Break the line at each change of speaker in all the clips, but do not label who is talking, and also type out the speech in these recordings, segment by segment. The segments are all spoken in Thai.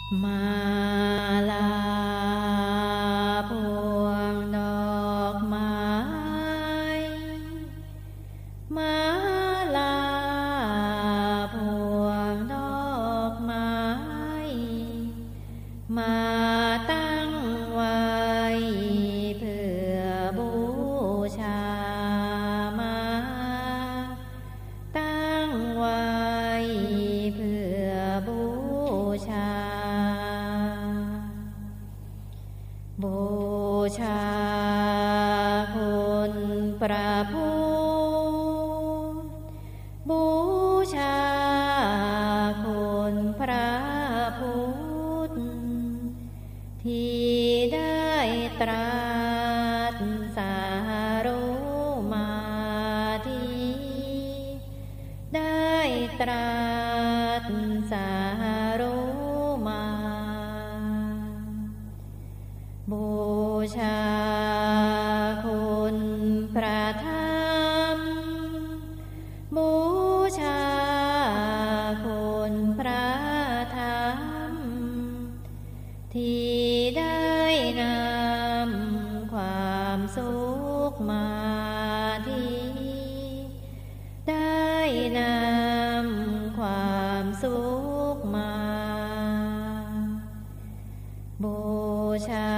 มาลาพวงดอกไม้มาลาพวงดอกไม้มาตั้งไว้เพื่อบูชามาตั้งไว้เพื่อบูชาบูชาคุณพระพุทธบูชาคุณพระพุทธที่ได้ตรัสสรุมาที่ได้ตรัสสรุมาบูชาคุณพระธรรมบูชาคุณพระธรรมที่ได้นำความสุขมาที่ได้นำความสุขมาบูชา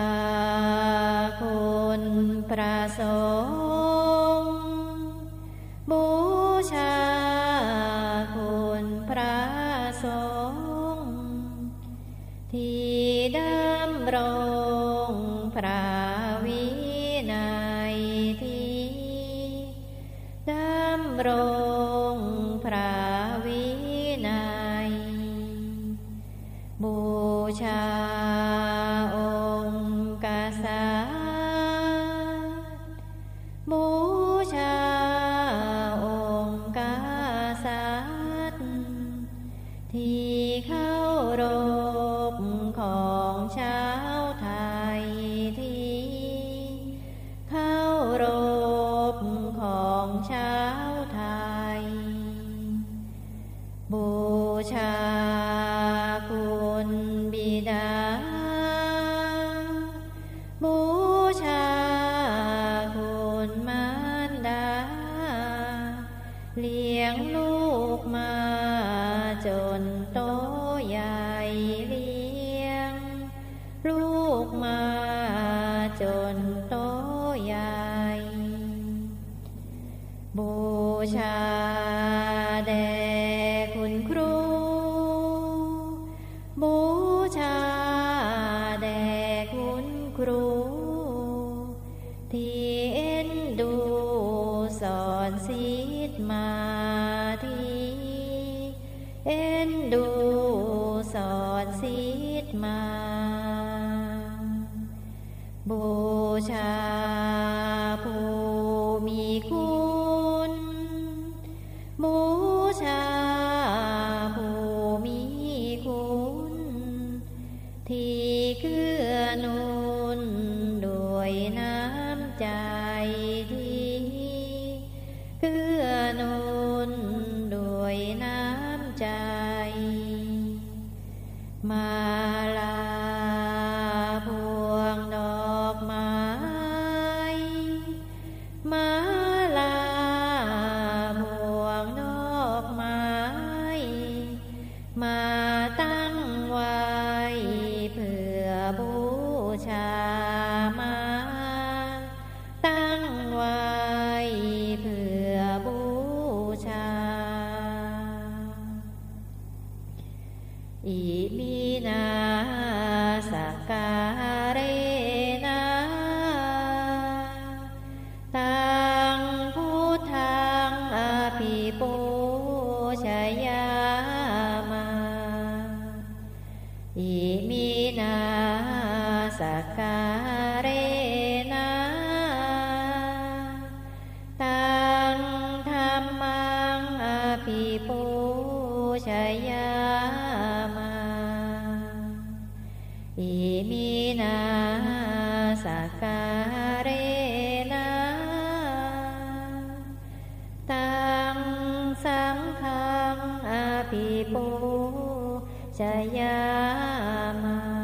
คุณพระสงฆ์บูชาคุณพระสงฆ์ที่ดำรงพระวินัยที่ดำรงพระวินัยบูชาองค์กษัตริย์บูชาองค์กษัตริย์ที่เข้ารบของชาวไทยที่เข้ารบของชาวไทยบูชาคุณบิดาบูชาคุณมารดาเลี้ยงลูกมาจนโตใหญ่เลี้ยงลูกมาจนโตใหญ่บูชาแด่คุณครูบูชาแด่คุณครูที่เอ็นดูสอนศิษย์มาที่เอ็นดูสอนศิษย์มาบูชาผู้มีคุณบูชาผู้มีคุณที่เกื้อหนุนด้วยน้ำใจที่เกื้อหนุนด้วยน้ำใจมาลาพวงดอกไม้มาลาพวงดอกไม้มาตั้งไว้เพื่อบูชามาตั้งไว้เพื่อบูชาอิมินาสการเนะตังพุทธังอภิปูชยามาอิมินาสการเนะตังธัมมังอภิปูชยามาอิมินาสการเนะตังสังฆังอภิปูชยามา